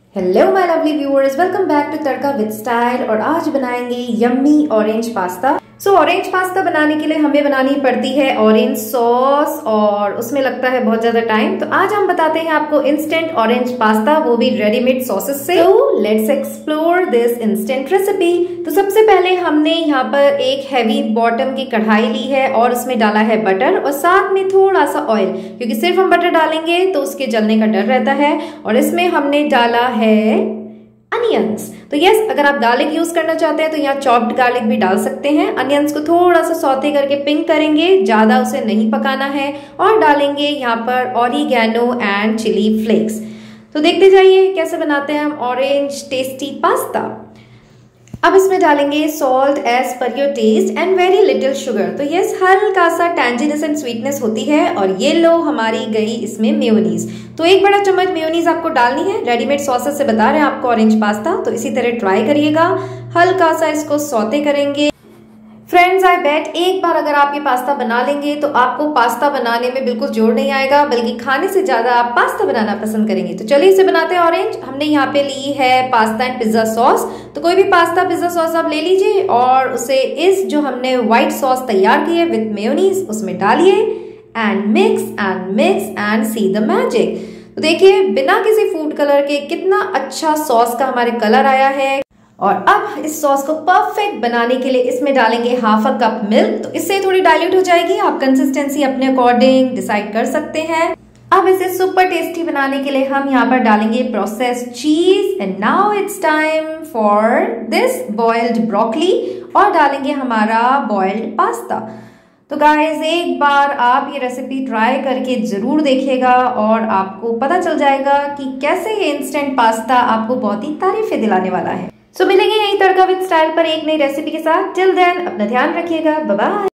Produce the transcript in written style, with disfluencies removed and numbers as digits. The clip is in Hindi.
Hello my lovely viewers, welcome back to Tadka with style. और आज बनाएंगे yummy orange pasta. Orange pasta बनाने के लिए हमें बनानी पड़ती है ऑरेंज सॉस और उसमें लगता है बहुत ज्यादा टाइम। तो आज हम बताते हैं आपको इंस्टेंट ऑरेंज पास्ता, वो भी रेडीमेड सॉसेस से। तो let's explore this instant recipe. तो सबसे पहले हमने यहाँ पर एक हैवी बॉटम की कढ़ाई ली है और उसमें डाला है बटर और साथ में थोड़ा सा ऑयल, क्योंकि सिर्फ हम बटर डालेंगे तो उसके जलने का डर रहता है। और इसमें हमने डाला है अनियंस। तो यस, अगर आप गार्लिक यूज करना चाहते हैं तो यहाँ चॉप्ड गार्लिक भी डाल सकते हैं। अनियंस को थोड़ा सा सौते करके पिंक करेंगे, ज्यादा उसे नहीं पकाना है। और डालेंगे यहाँ पर ऑरिगेनो एंड चिली फ्लेक्स। तो देखते जाइए कैसे बनाते हैं हम ऑरेंज टेस्टी पास्ता। अब इसमें डालेंगे salt as per your taste and very little sugar. तो यस, हल्का सा टैंजिनेस एंड स्वीटनेस होती है। और ये लो हमारी गई इसमें मेयोनीज। तो एक बड़ा चम्मच मेयोनीज आपको डालनी है। रेडीमेड सॉसेस से बता रहे हैं आपको ऑरेंज पास्ता, तो इसी तरह ट्राई करिएगा। हल्का सा इसको सौते करेंगे। फ्रेंड्स, आई बेट एक बार अगर आप ये पास्ता बना लेंगे तो आपको पास्ता बनाने में बिल्कुल जोर नहीं आएगा, बल्कि खाने से ज्यादा आप पास्ता बनाना पसंद करेंगे। तो चलिए इसे बनाते हैं ऑरेंज। हमने यहाँ पे ली है पास्ता एंड पिज्जा सॉस। तो कोई भी पास्ता पिज्जा सॉस आप ले लीजिए और उसे इस जो हमने व्हाइट सॉस तैयार की है विद मेयोनीज उसमें डालिए and mix and see the magic. तो देखिए बिना किसी फूड कलर के कितना अच्छा सॉस का हमारे कलर आया है। और अब इस सॉस को परफेक्ट बनाने के लिए इसमें डालेंगे हाफ अ कप मिल्क। तो इससे थोड़ी डाइल्यूट हो जाएगी, आप कंसिस्टेंसी अपने अकॉर्डिंग डिसाइड कर सकते हैं। अब इसे सुपर टेस्टी बनाने के लिए हम यहाँ पर डालेंगे processed cheese. And now it's time for this boiled broccoli और डालेंगे हमारा बॉइल्ड पास्ता। तो गाइज एक बार आप ये रेसिपी ट्राई करके जरूर देखिएगा और आपको पता चल जाएगा कि कैसे ये इंस्टेंट पास्ता आपको बहुत ही तारीफें दिलाने वाला है। मिलेंगे यही तड़का विद स्टाइल पर एक नई रेसिपी के साथ। टिल देन अपना ध्यान रखिएगा। Bye bye.